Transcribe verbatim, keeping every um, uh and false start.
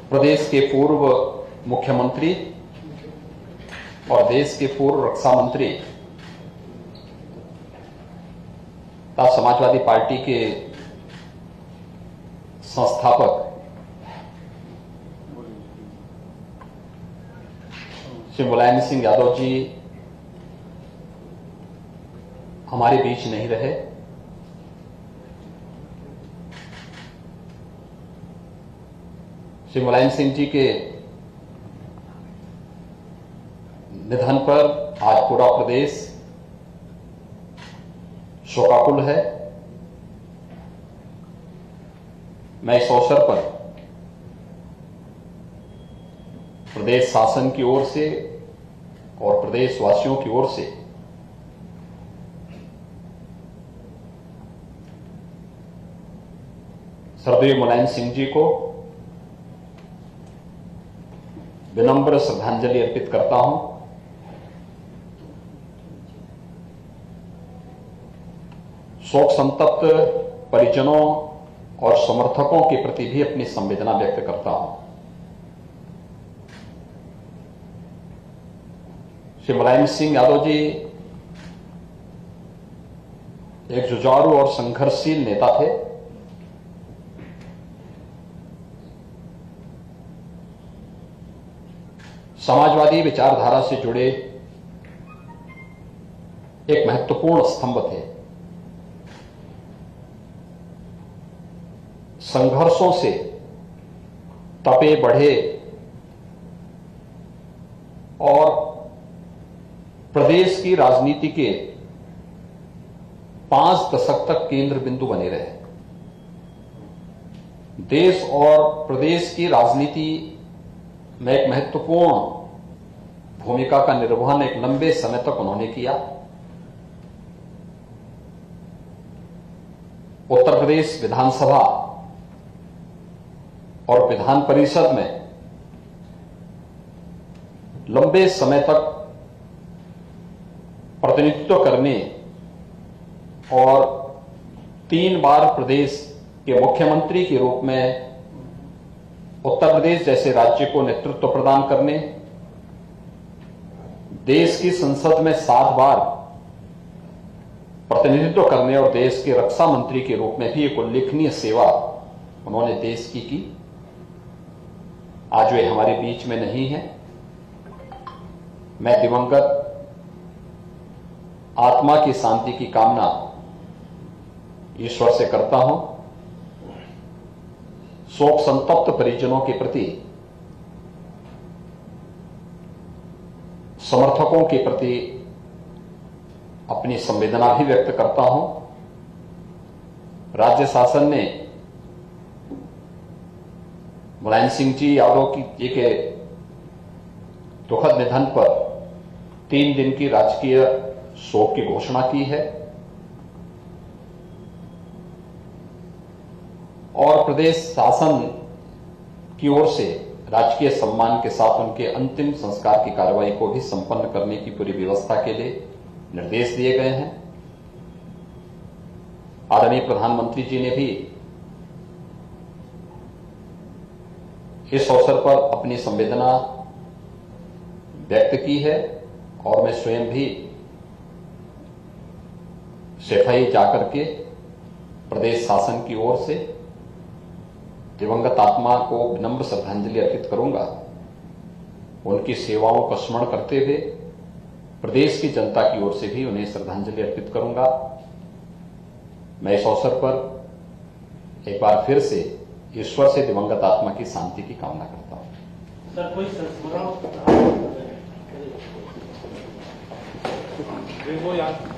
प्रदेश के पूर्व मुख्यमंत्री और देश के पूर्व रक्षा मंत्री तथा समाजवादी पार्टी के संस्थापक श्री मुलायम सिंह यादव जी हमारे बीच नहीं रहे। श्री मुलायम सिंह जी के निधन पर आज पूरा प्रदेश शोकाकुल है। मैं इस अवसर पर प्रदेश शासन की ओर से और प्रदेशवासियों की ओर से स्वर्गीय मुलायम सिंह जी को विनम्र श्रद्धांजलि अर्पित करता हूं। शोक संतप्त परिजनों और समर्थकों के प्रति भी अपनी संवेदना व्यक्त करता हूं। श्री मुलायम सिंह यादव जी एक जुझारू और संघर्षशील नेता थे। समाजवादी विचारधारा से जुड़े एक महत्वपूर्ण स्तंभ थे। संघर्षों से तपे बढ़े और प्रदेश की राजनीति के पांच दशक तक केंद्र बिंदु बने रहे। देश और प्रदेश की राजनीति में एक महत्वपूर्ण भूमिका का निर्वहन एक लंबे समय तक उन्होंने किया। उत्तर प्रदेश विधानसभा और विधान परिषद में लंबे समय तक प्रतिनिधित्व करने और तीन बार प्रदेश के मुख्यमंत्री के रूप में उत्तर प्रदेश जैसे राज्य को नेतृत्व प्रदान करने, देश की संसद में सात बार प्रतिनिधित्व करने और देश के रक्षा मंत्री के रूप में भी एक उल्लेखनीय सेवा उन्होंने देश की की। आज वे हमारे बीच में नहीं है। मैं दिवंगत आत्मा की शांति की कामना ईश्वर से करता हूं। शोक संतप्त परिजनों के प्रति, समर्थकों के प्रति अपनी संवेदना भी व्यक्त करता हूं। राज्य शासन ने मुलायम सिंह जी यादव की जी के दुखद निधन पर तीन दिन की राजकीय शोक की घोषणा की है और प्रदेश शासन की ओर से राजकीय सम्मान के साथ उनके अंतिम संस्कार की कार्रवाई को भी संपन्न करने की पूरी व्यवस्था के लिए निर्देश दिए गए हैं। आदरणीय प्रधानमंत्री जी ने भी इस अवसर पर अपनी संवेदना व्यक्त की है और मैं स्वयं भी सेफई जाकर के प्रदेश शासन की ओर से दिवंगत आत्मा को विनम्र श्रद्धांजलि अर्पित करूंगा। उनकी सेवाओं का स्मरण करते हुए प्रदेश की जनता की ओर से भी उन्हें श्रद्धांजलि अर्पित करूंगा। मैं इस अवसर पर एक बार फिर से ईश्वर से दिवंगत आत्मा की शांति की कामना करता हूं। सर, कोई संस्मरण